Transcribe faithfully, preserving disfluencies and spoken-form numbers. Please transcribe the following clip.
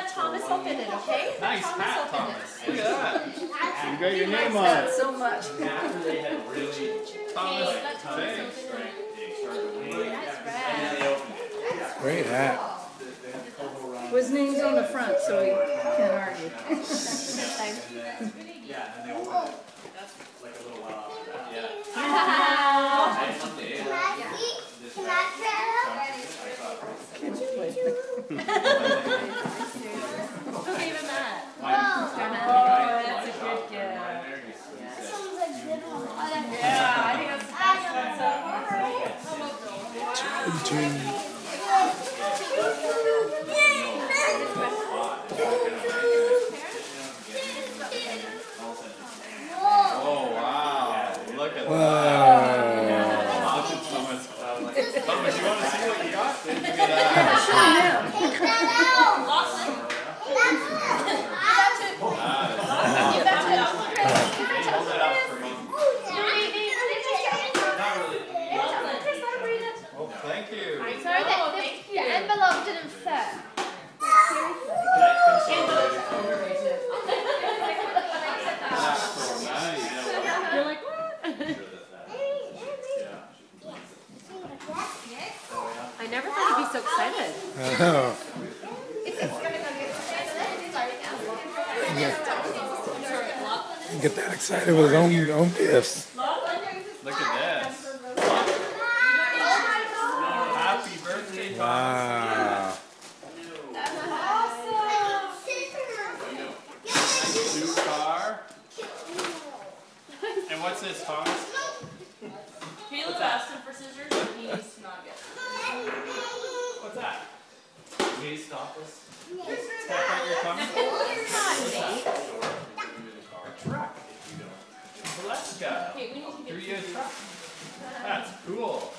let Thomas open it, okay? Nice Thomas hat, open Thomas. it. Look at that. You got your name on it. So much. After they had really Thomas. Okay, let Thomas Thanks. open it. That's rad. Great hat. Well, his name's on the front, so he can't argue. Yeah, and then they opened it like a little while after that. Yeah. Nice day. Can I see? Can I Who gave him that? Whoa. Oh, that's a good gift. This one's a good one. Yeah, I think that's the best one. Oh wow! Look at Wow. that. Look at Thomas. Thomas, you want to see what you got? Look at that. Take that out. You got it. Hold it up for me. Not really. Oh, thank you. Sorry that the, the envelope didn't fit. That's so nice. You're like, what? I never thought you'd be so excited. I know. Get that excited with his own, own gifts. Look at this. Happy birthday, Thomas. Wow. New car. And what's this, Thomas? Caleb asked him for scissors and he needs to not get them. What's that? Will you stop this? Step out your tongue. A truck. Alaska. Okay, we need to get Three years truck. That's cool.